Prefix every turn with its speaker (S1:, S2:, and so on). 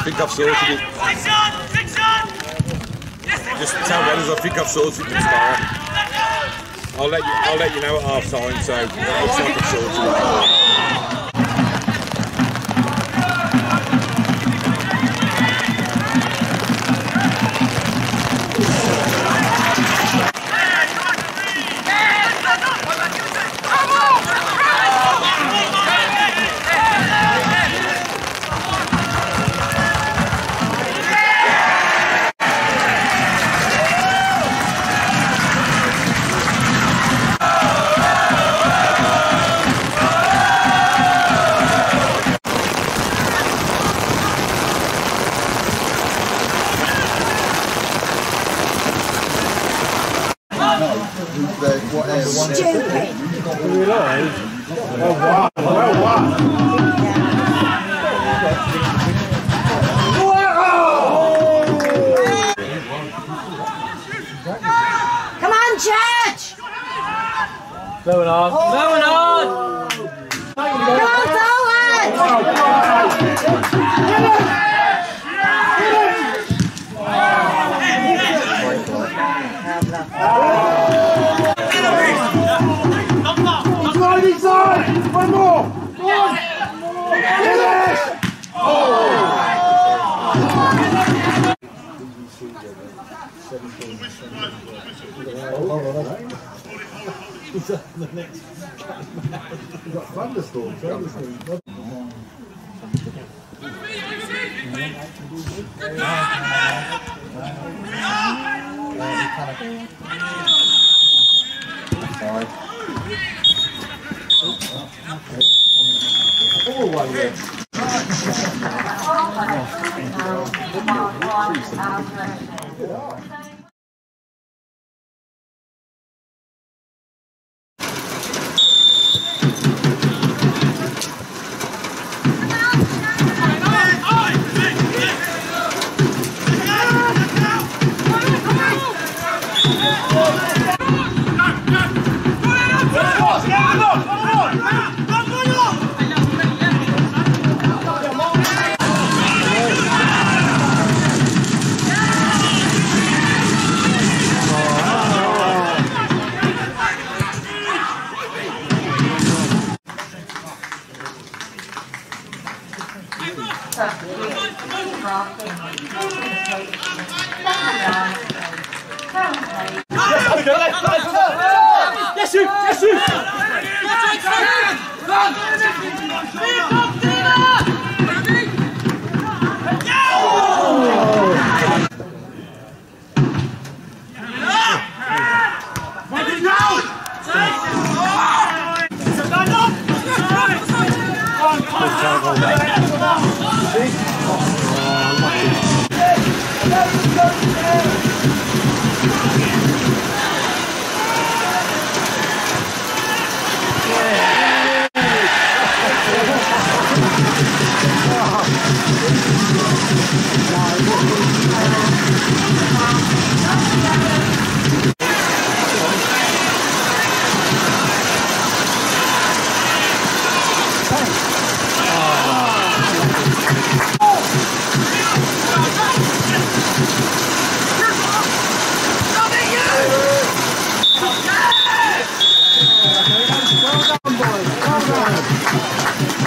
S1: think I've sorted it. Just tell Reynolds, I think I've sorted it to start. I'll let you know at half time, so it looks like I've sorted it.
S2: Stupid!
S3: Oh wow! Oh wow!
S2: Come on, Church!
S4: Low and hard. Low and hard!
S2: Come on, forward!
S3: Inside! One more! One! Finish! The next we've got thunderstorms.
S4: Yes, you! Yes, you!
S3: Well done, boys. Well done.